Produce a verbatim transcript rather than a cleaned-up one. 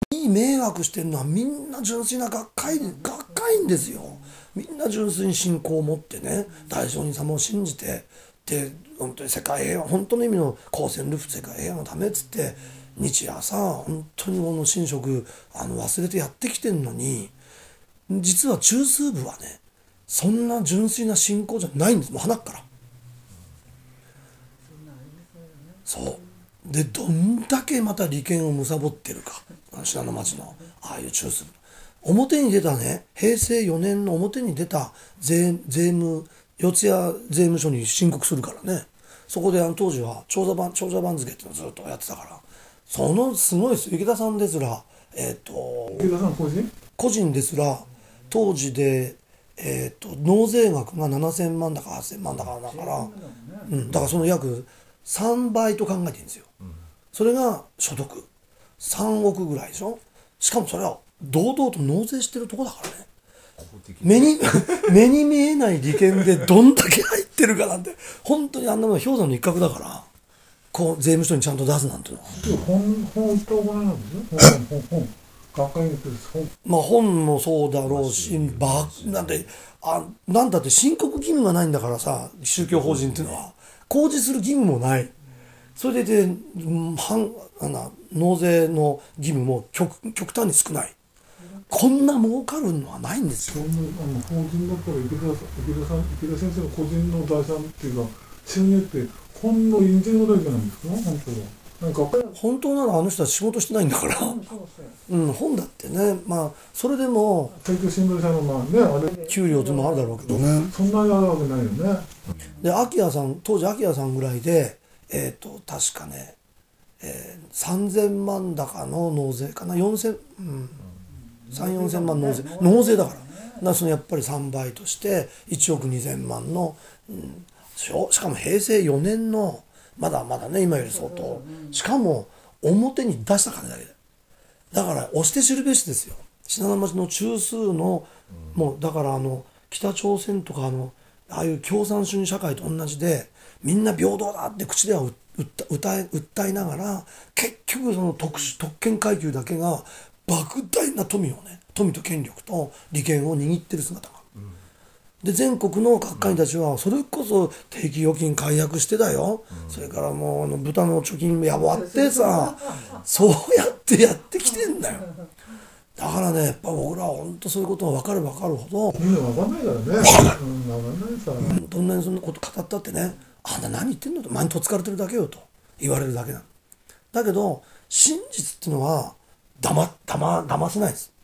いい迷惑してるのはみんな純粋な学会学会員ですよ。みんな純粋に信仰を持ってね、大聖人様を信じて、で本当に世界平和、本当の意味の公選ルフ世界平和のためっつって日夜さ本当にこの神職あの忘れてやってきてるのに、実は中枢部はねそんな純粋な信仰じゃないんです。もう鼻からそうで、どんだけまた利権を貪ってるか、信濃町のああいう中枢部、表に出たね、へいせいよねんの表に出た 税, 税務四谷税務署に申告するからね。そこであの当時は長者番長者番付っていうのをずっとやってたから、そのすごいです。池田さんですら、えっ、ー、と池田さん個人個人ですら当時で、えー、と納税額がななせんまんだかはっせんまんだかだから、うん、だからその約さんばいと考えていいんですよ。それが所得さんおくぐらいでしょ。しかもそれは堂々と納税してるとこだからね。目に目に見えない利権でどんだけ入ってるかなんて、本当にあんなもの氷山の一角だから、こう税務署にちゃんと出すなんていうのは。 本本当はこれなんですね。本本学会に本。 まあ本もそうだろうし、ばなんてあなんだって申告義務がないんだからさ、宗教法人っていうのは公示する義務もない。それでで、反あの納税の義務も 極, 極端に少ない。こんな儲かるのはないんですよ。 そんなあの法人だったら池田さん、池田さん、池田先生の個人の財産っていうか収入って本の印税ぐらいじゃないですか、本当は。なんか本当ならあの人は仕事してないんだから、うん、本だってね、まあそれでも東京新聞社のまあねあれ給料っていうのもあるだろうけどね。 そんなにあるわけないよね。 で秋谷さん当時秋谷さんぐらいでえっ、ー、と確かね、えー、さんぜんまん高の納税かな、よんせん、うん、さんぜんよんせんまん納税納税だから、だからそのやっぱりさんばいとしていちおくにせんまんの、うん、しかもへいせいよねんのまだまだね今より相当、しかも表に出した金だけで、だから押して知るべしですよ。信濃町の中枢の、もうだからあの北朝鮮とかあのああいう共産主義社会と同じで、みんな平等だって口では歌え訴えながら、結局その特殊特権階級だけが莫大な富をね、富と権力と利権を握ってる姿が、うん、で全国の学会員たちはそれこそ定期預金解約してだよ、うん、それからもうあの豚の貯金や割ってさそうやってやってきてんだよ。だからね、やっぱ僕らは本当そういうことが分かれば分かるほど、 みんな分かんないからね。分かんない。うん、分かんないさ。 どんなにそんなこと語ったってね、あんた何言ってんのと、前にとつかれてるだけよと言われるだけなの。だけど真実っていうのはだまだま騙せないです。